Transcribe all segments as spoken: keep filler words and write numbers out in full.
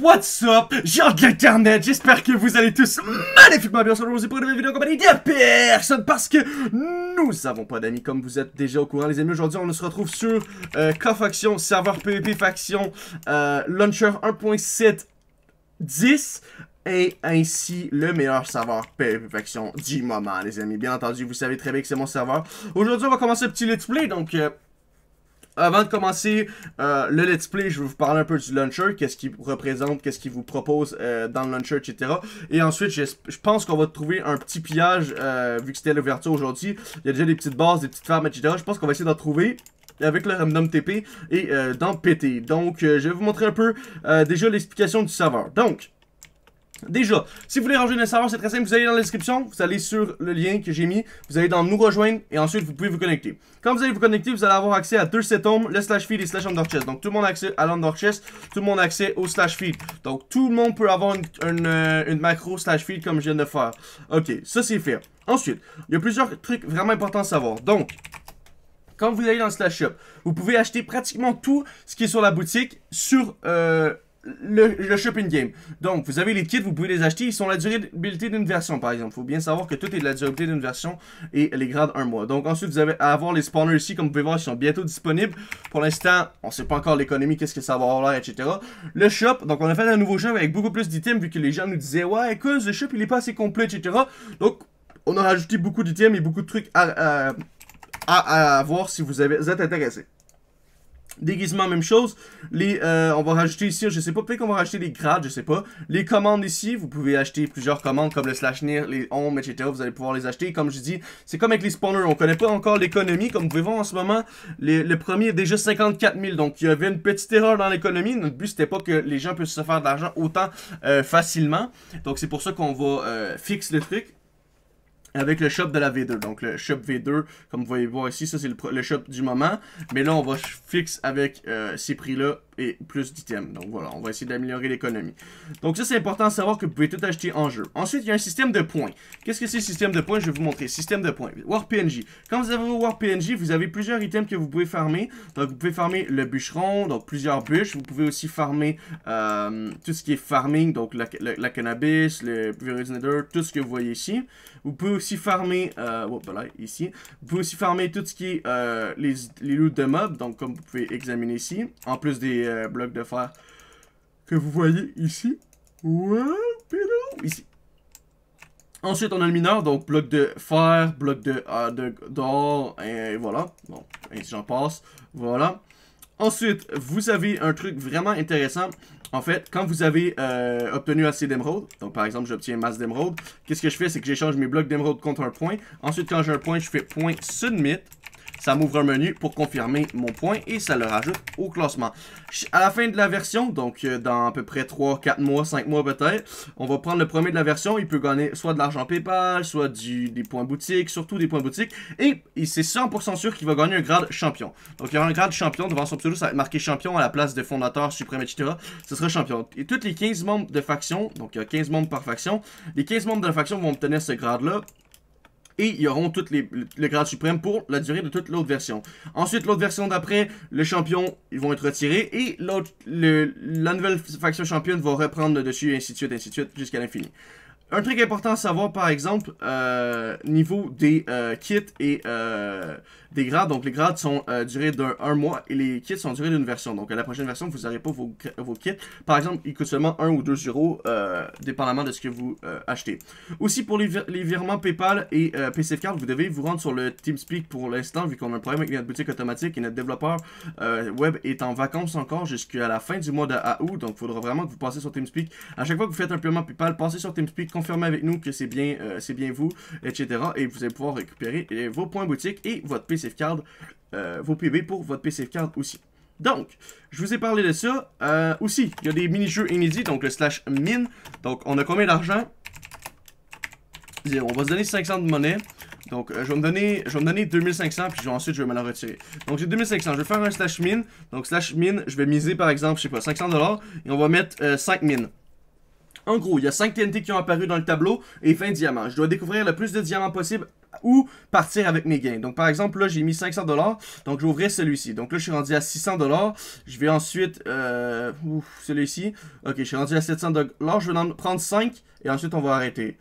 What's up, gens de l'internet, j'espère que vous allez tous magnifiquement bien. Aujourd'hui pour une nouvelle vidéo en compagnie de personne parce que nous n'avons pas d'amis comme vous êtes déjà au courant les amis. Aujourd'hui on se retrouve sur euh, K-Faction, serveur PvP Faction, euh, Launcher un point sept dix et ainsi le meilleur serveur PvP Faction du moment les amis. Bien entendu vous savez très bien que c'est mon serveur. Aujourd'hui on va commencer un petit let's play donc... Euh, Avant de commencer euh, le let's play, je vais vous parler un peu du launcher, qu'est-ce qu'il représente, qu'est-ce qu'il vous propose euh, dans le launcher, et cetera. Et ensuite, je, je pense qu'on va trouver un petit pillage, euh, vu que c'était l'ouverture aujourd'hui. Il y a déjà des petites bases, des petites fermes, et cetera. Je pense qu'on va essayer d'en trouver avec le random T P et euh, d'en péter. Donc, euh, je vais vous montrer un peu euh, déjà l'explication du serveur. Donc... Déjà, si vous voulez rejoindre le serveur, c'est très simple, vous allez dans la description, vous allez sur le lien que j'ai mis, vous allez dans nous rejoindre et ensuite vous pouvez vous connecter. Quand vous allez vous connecter, vous allez avoir accès à deux settings, le slash feed et slash underchest. Donc tout le monde a accès à l'underchest, tout le monde a accès au slash feed. Donc tout le monde peut avoir une, une, une macro slash feed comme je viens de faire. Ok, ça c'est fait. Ensuite, il y a plusieurs trucs vraiment importants à savoir. Donc, quand vous allez dans le slash shop, vous pouvez acheter pratiquement tout ce qui est sur la boutique sur... Euh, Le, le shopping game. Donc, vous avez les kits, vous pouvez les acheter. Ils sont la durabilité d'une version, par exemple. Il faut bien savoir que tout est de la durabilité d'une version et les grades un mois. Donc, ensuite, vous avez à avoir les spawners ici. Comme vous pouvez voir, ils sont bientôt disponibles. Pour l'instant, on ne sait pas encore l'économie, qu'est-ce que ça va avoir l'air, et cetera. Le shop, donc on a fait un nouveau shop avec beaucoup plus d'items vu que les gens nous disaient ouais, écoute, le shop il est pas assez complet, et cetera. Donc, on a rajouté beaucoup d'items et beaucoup de trucs à, à, à, à voir si vous, avez, vous êtes intéressé. Déguisement, même chose. Les, euh, on va rajouter ici, je sais pas, peut-être qu'on va rajouter des grades, je sais pas. Les commandes ici, vous pouvez acheter plusieurs commandes comme le slash near, les ombres, et cetera. Vous allez pouvoir les acheter. Comme je dis, c'est comme avec les spawners. On connaît pas encore l'économie. Comme vous pouvez voir en ce moment, les, le premier est déjà cinquante-quatre mille. Donc il y avait une petite erreur dans l'économie. Notre but c'était pas que les gens puissent se faire de l'argent autant euh, facilement. Donc c'est pour ça qu'on va euh, fixer le truc. Avec le shop de la V deux, donc le shop V deux, comme vous voyez voir ici, ça c'est le, le shop du moment. Mais là, on va fixe avec euh, ces prix-là et plus d'items. Donc voilà, on va essayer d'améliorer l'économie. Donc ça, c'est important de savoir que vous pouvez tout acheter en jeu. Ensuite, il y a un système de points. Qu'est-ce que c'est le système de points? Je vais vous montrer. Système de points. War P N J. Quand vous avez vos War P N J, vous avez plusieurs items que vous pouvez farmer. Donc vous pouvez farmer le bûcheron, donc plusieurs bûches. Vous pouvez aussi farmer euh, tout ce qui est farming, donc la, la, la cannabis, le virus nether, tout ce que vous voyez ici. Vous pouvez aussi farmer, euh, oh, voilà, ici. Vous pouvez aussi farmer tout ce qui est euh, les, les loots de mobs, donc comme vous pouvez examiner ici. En plus des euh, blocs de fer que vous voyez ici. Ouais, ici. Ensuite, on a le mineur, donc bloc de fer, bloc de euh, de, d'or, et voilà. Bon, et j'en passe. Voilà. Ensuite, vous avez un truc vraiment intéressant. En fait, quand vous avez euh, obtenu assez d'émeraude, donc par exemple j'obtiens masse d'émeraude, qu'est-ce que je fais, c'est que j'échange mes blocs d'émeraude contre un point. Ensuite, quand j'ai un point, je fais point submit. Ça m'ouvre un menu pour confirmer mon point et ça le rajoute au classement. À la fin de la version, donc dans à peu près trois, quatre mois, cinq mois peut-être, on va prendre le premier de la version. Il peut gagner soit de l'argent PayPal, soit du, des points boutiques, surtout des points boutiques. Et, et c'est cent pour cent sûr qu'il va gagner un grade champion. Donc il y aura un grade champion devant son pseudo, ça va être marqué champion à la place de fondateur, suprême, et cetera. Ce sera champion. Et tous les quinze membres de faction, donc il y a quinze membres par faction, les quinze membres de la faction vont obtenir ce grade-là. Et ils auront toutes les, le grade suprême pour la durée de toute l'autre version. Ensuite, l'autre version d'après, le champion, ils vont être retirés. Et l'autre, la nouvelle faction championne va reprendre le dessus, et ainsi de suite, ainsi de suite, jusqu'à l'infini. Un truc important à savoir, par exemple, euh, niveau des euh, kits et euh, des grades. Donc, les grades sont euh, durés d'un un mois et les kits sont durés d'une version. Donc, à la prochaine version, vous n'aurez pas vos, vos kits. Par exemple, ils coûtent seulement un ou deux euros, euh, dépendamment de ce que vous euh, achetez. Aussi, pour les, vir les virements PayPal et euh, P C F Card, vous devez vous rendre sur le TeamSpeak pour l'instant, vu qu'on a un problème avec notre boutique automatique et notre développeur euh, web est en vacances encore jusqu'à la fin du mois d'août. Donc, il faudra vraiment que vous passiez sur TeamSpeak. À chaque fois que vous faites un paiement PayPal, passez sur TeamSpeak, confirmez avec nous que c'est bien, euh, c'est bien vous, et cetera. Et vous allez pouvoir récupérer euh, vos points boutiques et votre P C F Card, euh, vos P B pour votre P C F Card aussi. Donc, je vous ai parlé de ça. Euh, aussi, il y a des mini-jeux inédits, donc le slash mine. Donc, on a combien d'argent? On va se donner cinq cents de monnaie. Donc, euh, je, vais me donner, je vais me donner deux mille cinq cents, puis je vais, ensuite, je vais me la retirer. Donc, j'ai deux mille cinq cents. Je vais faire un slash mine. Donc, slash mine, je vais miser, par exemple, je sais pas, cinq cents dollars. Et on va mettre euh, cinq mines. En gros, il y a cinq T N T qui ont apparu dans le tableau et vingt diamants. Je dois découvrir le plus de diamants possible ou partir avec mes gains. Donc par exemple, là j'ai mis cinq cents dollars, donc je vais ouvrir celui-ci. Donc là je suis rendu à six cents dollars. Je vais ensuite, euh, ouf, celui-ci. Ok, je suis rendu à sept cents dollars. Je vais en prendre cinq et ensuite on va arrêter.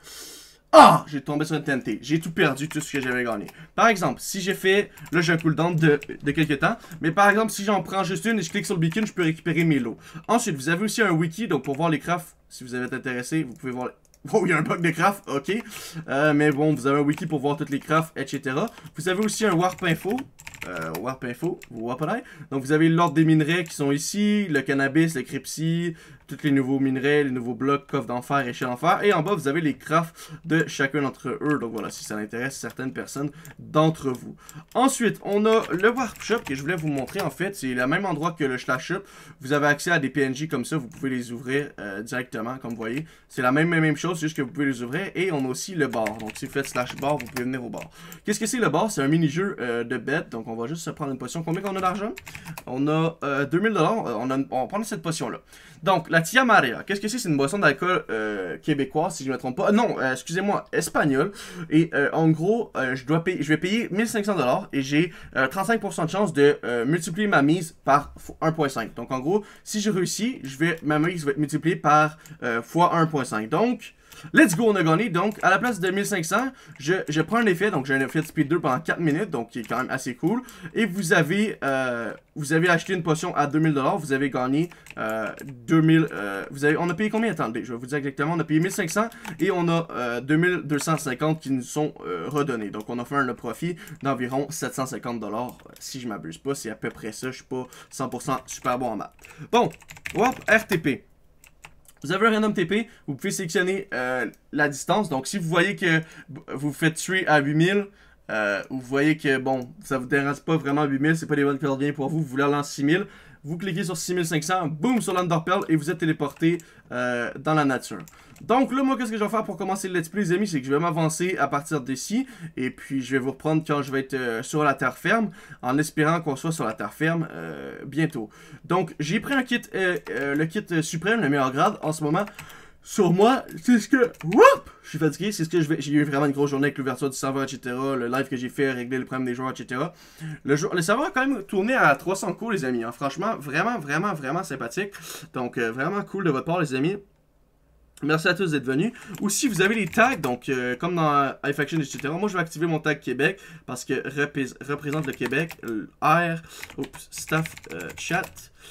Ah! J'ai tombé sur une T N T. J'ai tout perdu, tout ce que j'avais gagné. Par exemple, si j'ai fait... Là, j'ai un cooldown de, de quelques temps. Mais par exemple, si j'en prends juste une et je clique sur le beacon, je peux récupérer mes lots. Ensuite, vous avez aussi un wiki. Donc, pour voir les crafts, si vous êtes intéressé, vous pouvez voir... Oh, il y a un bug de craft, ok. Euh, mais bon, vous avez un wiki pour voir toutes les crafts, et cetera. Vous avez aussi un warp info. Euh, warp info, warp eye. Donc, vous avez l'ordre des minerais qui sont ici, le cannabis, le crypsy, tous les nouveaux minerais, les nouveaux blocs, coffre d'enfer, échelle d'enfer. Et en bas, vous avez les crafts de chacun d'entre eux. Donc voilà, si ça intéresse certaines personnes d'entre vous. Ensuite, on a le warp shop que je voulais vous montrer. En fait, c'est le même endroit que le slash shop. Vous avez accès à des P N J comme ça. Vous pouvez les ouvrir euh, directement, comme vous voyez. C'est la même, même, même chose, c'est juste que vous pouvez les ouvrir. Et on a aussi le bar. Donc si vous faites slash bar, vous pouvez venir au bar. Qu'est-ce que c'est le bar? C'est un mini-jeu euh, de bet. Donc on va juste se prendre une potion. Combien qu'on a d'argent? On a euh, deux mille dollars. On, a, on va prendre cette potion-là. Donc, la Tia Maria, qu'est-ce que c'est? C'est une boisson d'alcool euh, québécoise, si je ne me trompe pas. Non, euh, excusez-moi, espagnole. Et euh, en gros, euh, je, dois payer, je vais payer mille cinq cents dollars et j'ai euh, trente-cinq pour cent de chance de euh, multiplier ma mise par un virgule cinq. Donc, en gros, si je réussis, je vais, ma mise va être multipliée par euh, fois un virgule cinq. Donc... Let's go, on a gagné. Donc, à la place de mille cinq cents, je, je prends un effet. Donc, j'ai un effet de speed deux pendant quatre minutes. Donc, qui est quand même assez cool. Et vous avez euh, vous avez acheté une potion à deux mille dollars. Vous avez gagné euh, deux mille. Euh, vous avez, on a payé combien? Attendez, je vais vous dire exactement. On a payé mille cinq cents et on a euh, deux mille deux cent cinquante qui nous sont euh, redonnés. Donc, on a fait un profit d'environ sept cent cinquante dollars. Si je m'abuse pas, c'est à peu près ça. Je suis pas cent pour cent super bon en maths. Bon, hop, R T P. Vous avez un random T P, vous pouvez sélectionner euh, la distance. Donc, si vous voyez que vous faites tuer à huit mille, euh, ou vous voyez que, bon, ça vous dérange pas vraiment à huit mille, c'est pas des bonnes coordonnées pour vous, vous voulez aller en six mille, vous cliquez sur six mille cinq cents, boum, sur l'Underpearl, et vous êtes téléporté euh, dans la nature. Donc là, moi, qu'est-ce que je vais faire pour commencer le let's play, les amis, c'est que je vais m'avancer à partir d'ici, et puis je vais vous reprendre quand je vais être euh, sur la terre ferme, en espérant qu'on soit sur la terre ferme euh, bientôt. Donc, j'ai pris un kit, euh, euh, le kit suprême, le meilleur grade, en ce moment. Sur moi, c'est ce que... Whoop! Je suis fatigué, c'est ce que je vais... J'ai eu vraiment une grosse journée avec l'ouverture du serveur, et cetera. Le live que j'ai fait, régler le problème des joueurs, et cetera. Le, jeu... le serveur a quand même tourné à trois cents coups, les amis. Hein. Franchement, vraiment, vraiment, vraiment sympathique. Donc, euh, vraiment cool de votre part, les amis. Merci à tous d'être venus. Aussi, vous avez les tags, donc euh, comme dans iFaction, et cetera. Moi, je vais activer mon tag Québec parce que repré représente le Québec. Le R, oups, staff, euh, chat.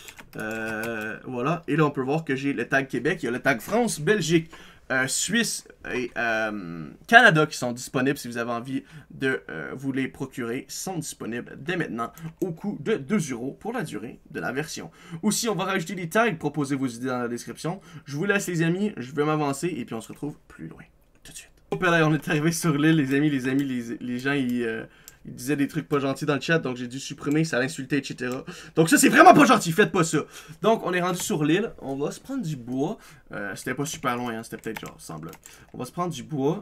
Euh, voilà. Et là, on peut voir que j'ai le tag Québec. Il y a le tag France, Belgique, euh, Suisse et euh, Canada qui sont disponibles si vous avez envie de euh, vous les procurer. Ils sont disponibles dès maintenant au coût de deux euros pour la durée de la version. Aussi, on va rajouter des tags. Proposez vos idées dans la description. Je vous laisse, les amis. Je vais m'avancer et puis on se retrouve plus loin tout de suite. Hop là, on est arrivé sur l'île, les amis. Les amis, les, les gens, ils... Euh, Il disait des trucs pas gentils dans le chat, donc j'ai dû supprimer, ça l'insultait, et cetera. Donc ça, c'est vraiment pas gentil, faites pas ça. Donc, on est rendu sur l'île, on va se prendre du bois. Euh, c'était pas super loin, hein, c'était peut-être genre cent blocs. On va se prendre du bois.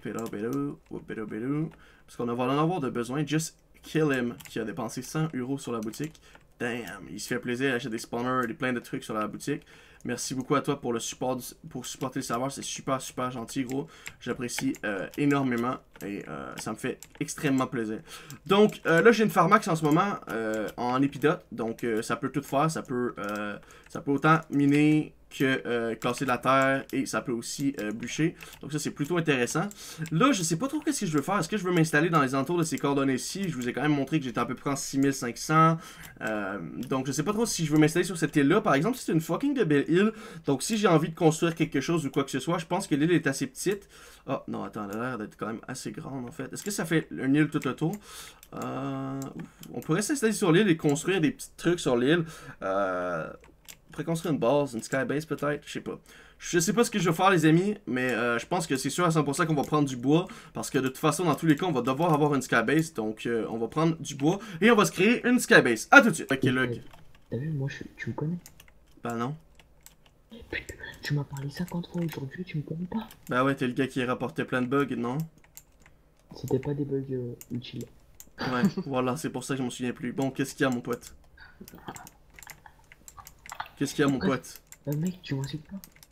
Parce qu'on va en avoir de besoin. Just Kill Him, qui a dépensé cent euros sur la boutique. Damn, il se fait plaisir, il achète des spawners, des plein de trucs sur la boutique. Merci beaucoup à toi pour le support, pour supporter le serveur, c'est super super gentil gros, j'apprécie euh, énormément et euh, ça me fait extrêmement plaisir. Donc euh, là j'ai une Pharmax en ce moment euh, en épidote, donc euh, ça peut tout faire, ça peut, euh, ça peut autant miner que euh, casser de la terre et ça peut aussi euh, bûcher. Donc ça c'est plutôt intéressant. Là je sais pas trop qu'est-ce que je veux faire. Est-ce que je veux m'installer dans les entours de ces coordonnées-ci? Je vous ai quand même montré que j'étais à peu près en six mille cinq cents. Euh, donc je sais pas trop si je veux m'installer sur cette île-là. Par exemple, c'est une fucking de belle île. Donc si j'ai envie de construire quelque chose ou quoi que ce soit, je pense que l'île est assez petite. Ah oh, non attends, elle a l'air d'être quand même assez grande en fait. Est-ce que ça fait une île tout autour? Euh, on pourrait s'installer sur l'île et construire des petits trucs sur l'île. Euh... Préconstruire une base, une skybase peut-être, je sais pas. Je sais pas ce que je vais faire les amis, mais euh, je pense que c'est sûr à cent pour cent qu'on va prendre du bois, parce que de toute façon dans tous les cas on va devoir avoir une skybase, donc euh, on va prendre du bois et on va se créer une skybase. A tout de suite. Ok log. T'as vu, moi je, tu me connais? Bah non. Putain, tu m'as parlé cinquante fois aujourd'hui, tu me connais pas? Bah ouais, t'es le gars qui rapportait plein de bugs, non? C'était pas des bugs euh, utiles. Ouais, voilà, c'est pour ça que je m'en souviens plus. Bon, qu'est-ce qu'il y a mon pote? Qu'est-ce qu'il y a mon pote? Euh, mec, tu m'insultes pas?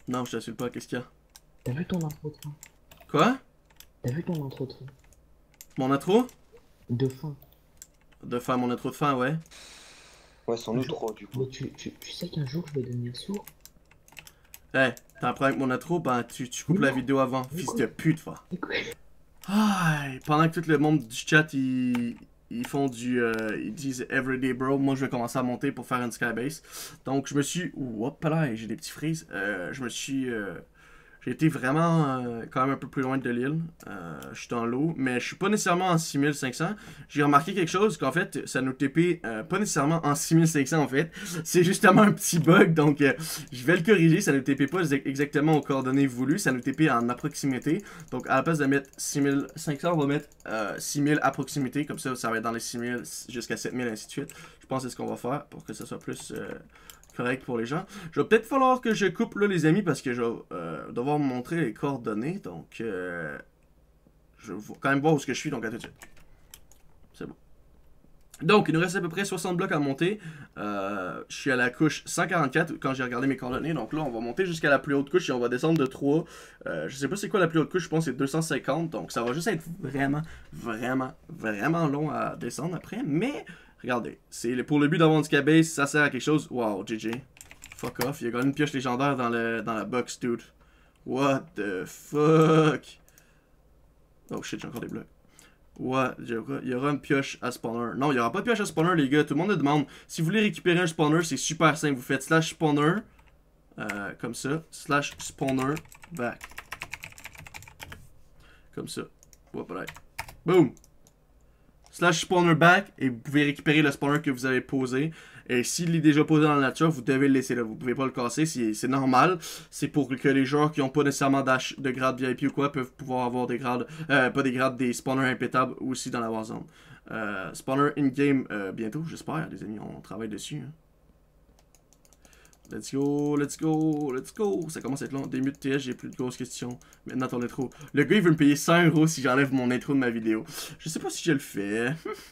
Non, je t'insulte pas, qu'est-ce qu'il y a? T'as vu ton intro de fin? Quoi? T'as vu ton intro de fin? Mon intro? De fin. De faire mon intro de fin, ouais. Ouais, sans nous trois, du coup. Mais tu, tu, tu sais qu'un jour je vais devenir sourd? Eh, hey, t'as un problème avec mon intro? Ben, tu, tu coupes Mais la non. vidéo avant, Mais fils quoi? de pute, va. Mais quoi? Ah, pendant que tout le monde du chat, ils, ils font du... Euh, ils disent Everyday Bro, moi je vais commencer à monter pour faire une skybase. Donc je me suis... Hop là, j'ai des petits frises. Euh, je me suis... Euh, j'ai été vraiment euh, quand même un peu plus loin de l'île. Euh, je suis dans l'eau, mais je suis pas nécessairement en six mille cinq cents. J'ai remarqué quelque chose, qu'en fait, ça nous T P euh, pas nécessairement en six mille cinq cents en fait. C'est justement un petit bug, donc euh, je vais le corriger. Ça nous T P pas exactement aux coordonnées voulues, ça nous T P en approximité. Donc à la place de mettre six mille cinq cents, on va mettre euh, six mille à proximité. Comme ça, ça va être dans les six mille jusqu'à sept mille, ainsi de suite. Je pense que c'est ce qu'on va faire pour que ça soit plus... Euh, correct pour les gens. Je vais peut-être falloir que je coupe là les amis parce que je vais euh, devoir me montrer les coordonnées. Donc euh, je vais quand même voir où est-ce que je suis, donc à tout de suite. C'est bon. Donc il nous reste à peu près soixante blocs à monter. Euh, je suis à la couche cent quarante-quatre quand j'ai regardé mes coordonnées. Donc là on va monter jusqu'à la plus haute couche et on va descendre de trois. Euh, je sais pas c'est quoi la plus haute couche, je pense que c'est deux cent cinquante. Donc ça va juste être vraiment, vraiment, vraiment long à descendre après. Mais... regardez, c'est pour le but d'avoir une skybase, ça sert à quelque chose. Wow, G G. Fuck off, il y a quand même une pioche légendaire dans, le, dans la box, dude. What the fuck? Oh shit, j'ai encore des blocs. What? Il y aura une pioche à spawner. Non, il n'y aura pas de pioche à spawner, les gars. Tout le monde me demande. Si vous voulez récupérer un spawner, c'est super simple. Vous faites slash spawner. Euh, comme ça. Slash spawner back. Comme ça. Hop là. Boom! Slash spawner back et vous pouvez récupérer le spawner que vous avez posé. Et s'il est déjà posé dans la nature, vous devez le laisser là. Vous pouvez pas le casser, c'est normal. C'est pour que les joueurs qui n'ont pas nécessairement de grade V I P ou quoi peuvent pouvoir avoir des grades, euh, pas des grades, des spawners impétables aussi dans la Warzone. Euh, spawner in-game euh, bientôt, j'espère, les amis, on travaille dessus. Hein. Let's go, let's go, let's go. Ça commence à être long. Des mutes T S, j'ai plus de grosses questions. Maintenant ton intro. Le gars il veut me payer cent euros si j'enlève mon intro de ma vidéo. Je sais pas si je le fais.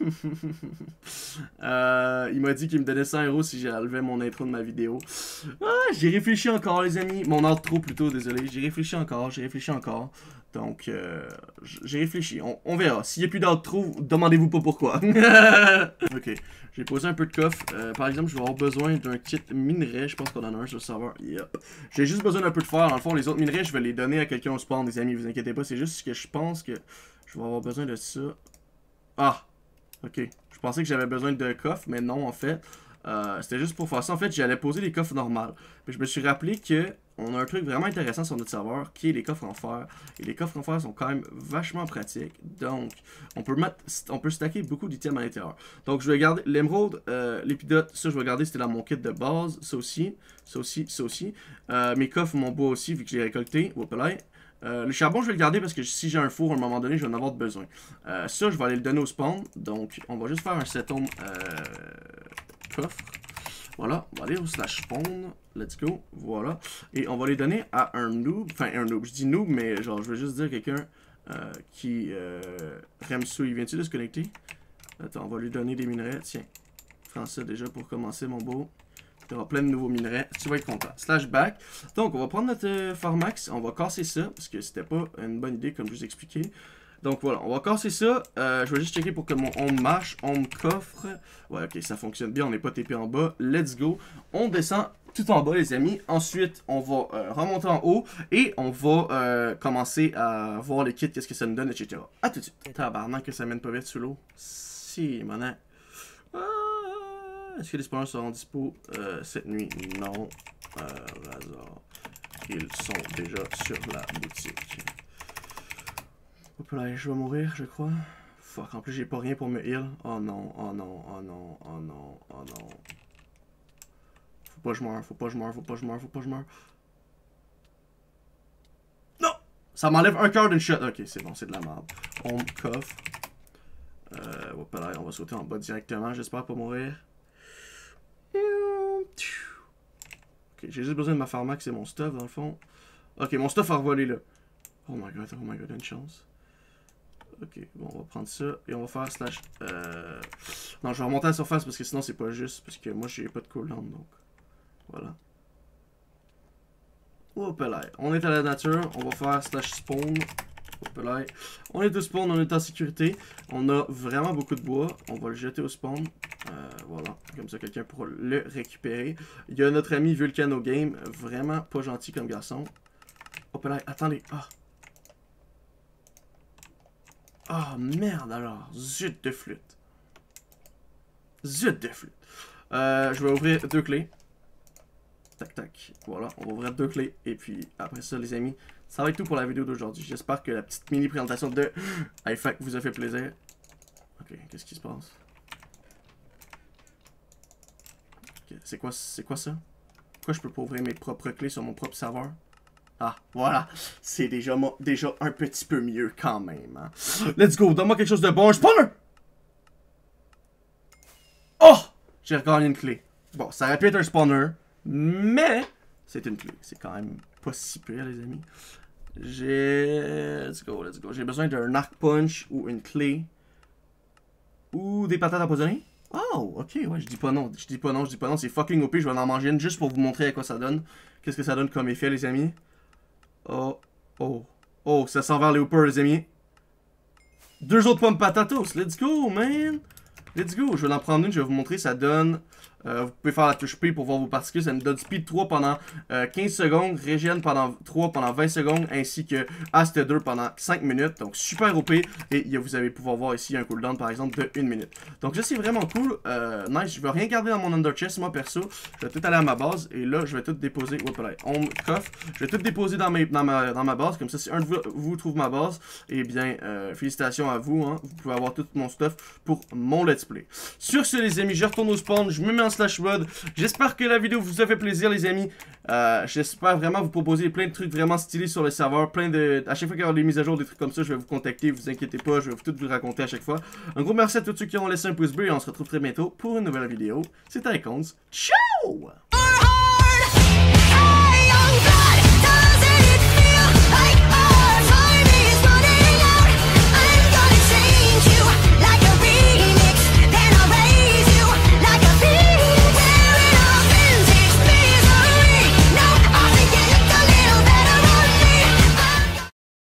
euh, il m'a dit qu'il me donnait cent euros si j'enlevais mon intro de ma vidéo. Ah, j'ai réfléchi encore les amis. Mon outro plutôt, désolé. J'ai réfléchi encore, j'ai réfléchi encore. Donc, euh, j'ai réfléchi. On, on verra. S'il n'y a plus d'outro, demandez-vous pas pourquoi. Ok. J'ai posé un peu de coffre. Euh, par exemple, je vais avoir besoin d'un kit minerai. Je pense qu'on en a un sur le serveur. Yep. J'ai juste besoin d'un peu de fer. Dans le fond, les autres minerais, je vais les donner à quelqu'un au spawn, les amis. Vous inquiétez pas. C'est juste que je pense que je vais avoir besoin de ça. Ah! Ok. Je pensais que j'avais besoin de coffre, mais non, en fait. Euh, C'était juste pour faire ça. En fait, j'allais poser les coffres normales. Mais je me suis rappelé que on a un truc vraiment intéressant sur notre serveur qui est les coffres en fer. Et les coffres en fer sont quand même vachement pratiques. Donc, on peut mettre, on peut stacker beaucoup d'items à l'intérieur. Donc, je vais garder l'émeraude, euh, l'épidote, ça je vais garder, c'était dans mon kit de base. Ça aussi, ça aussi, ça aussi. Euh, mes coffres, mon bois aussi, vu que j'ai récolté. Euh, le charbon, je vais le garder parce que si j'ai un four à un moment donné, je vais en avoir besoin. Euh, ça, je vais aller le donner au spawn. Donc, on va juste faire un set home euh, coffre. Voilà, on va aller au slash spawn. Let's go. Voilà. Et on va les donner à un noob. Enfin, un noob. Je dis noob, mais genre, je veux juste dire quelqu'un euh, qui. Euh, Remsou, il vient-tu de se connecter? Attends, on va lui donner des minerais. Tiens. Prends ça déjà pour commencer, mon beau. Tu auras plein de nouveaux minerais. Tu vas être content. Slash back. Donc, on va prendre notre euh, Farmax. On va casser ça. Parce que c'était pas une bonne idée, comme je vous ai expliqué. Donc voilà, on va casser ça. Euh, je vais juste checker pour que mon home marche. Home coffre. Ouais, ok, ça fonctionne bien. On n'est pas T P en bas. Let's go. On descend tout en bas, les amis. Ensuite, on va euh, remonter en haut. Et on va euh, commencer à voir les kits, qu'est-ce que ça nous donne, et cetera. A tout de suite. Tabarnak que ça mène pas vite sous l'eau. Si, manan. Ah, est-ce que les spawners seront dispo euh, cette nuit? Non. Euh, hasard. Ils sont déjà sur la boutique. Hop là, je vais mourir, je crois. Fuck, en plus j'ai pas rien pour me heal. Oh non, oh non, oh non, oh non, oh non. Faut pas que je meure, faut pas que je meure, faut pas que je meure, faut pas que je meure. Non! Ça m'enlève un cœur d'une shot. Ok, c'est bon, c'est de la merde. Home coffre. Euh, hop là, on va sauter en bas directement, j'espère pas mourir. Ok, j'ai juste besoin de ma pharmax et mon stuff dans le fond. Ok, mon stuff a revolé là. Oh my god, oh my god, une chance. Ok, bon, on va prendre ça et on va faire slash. Euh... Non, je vais remonter à la surface parce que sinon c'est pas juste. Parce que moi j'ai pas de cooldown donc. Voilà. Hop là. On est à la nature. On va faire slash spawn. Hop là. On est au spawn, on est en sécurité. On a vraiment beaucoup de bois. On va le jeter au spawn. Euh, voilà. Comme ça, quelqu'un pourra le récupérer. Il y a notre ami Vulcano Game. Vraiment pas gentil comme garçon. Hop là. Attendez. Ah. Ah, merde alors. Zut de flûte. Zut de flûte. Euh, je vais ouvrir deux clés. Tac, tac. Voilà, on va ouvrir deux clés. Et puis, après ça, les amis, ça va être tout pour la vidéo d'aujourd'hui. J'espère que la petite mini présentation de iFac vous a fait plaisir. Ok, qu'est-ce qui se passe? Okay, c'est quoi, c'est quoi ça? Pourquoi je peux pas ouvrir mes propres clés sur mon propre serveur? Ah, voilà. C'est déjà, déjà un petit peu mieux quand même. Hein. Let's go, donne-moi quelque chose de bon. Un spawner! Oh! J'ai regagné une clé. Bon, ça aurait pu être un spawner, mais c'est une clé. C'est quand même pas si pire, les amis. J'ai... Let's go, let's go. J'ai besoin d'un arc punch ou une clé. Ou des patates empoisonnées. Oh, ok, ouais, je dis pas non. Je dis pas non, je dis pas non. C'est fucking O P. Je vais en manger une juste pour vous montrer à quoi ça donne. Qu'est-ce que ça donne comme effet, les amis. Oh, oh, oh, ça sent vers les hoopers, les amis. Deux autres pommes patatos. Let's go, man. Let's go. Je vais en prendre une, je vais vous montrer. Ça donne... Euh, vous pouvez faire la touche P pour voir vos particules. Ça nous donne speed trois pendant euh, quinze secondes, régène pendant trois pendant vingt secondes, ainsi que Ast deux pendant cinq minutes. Donc super O P. Et vous allez pouvoir voir ici un cooldown par exemple de une minute. Donc ça c'est vraiment cool. Euh, nice. Je vais rien garder dans mon under chest, moi perso. Je vais tout aller à ma base. Et là, je vais tout déposer. Hop là, home coffre. Je vais tout déposer dans, mes, dans, ma, dans ma base. Comme ça, si un de vous, vous trouve ma base, eh bien, euh, félicitations à vous. Hein. Vous pouvez avoir tout mon stuff pour mon let's play. Sur ce, les amis, je retourne au spawn. Je me mets en slash mode. J'espère que la vidéo vous a fait plaisir, les amis. Euh, J'espère vraiment vous proposer plein de trucs vraiment stylés sur le serveur. Plein de... À chaque fois qu'il y aura des mises à jour, des trucs comme ça, je vais vous contacter. Vous inquiétez pas, je vais tout vous raconter à chaque fois. Un gros merci à tous ceux qui ont laissé un pouce bleu et on se retrouve très bientôt pour une nouvelle vidéo. C'était Icons. Ciao!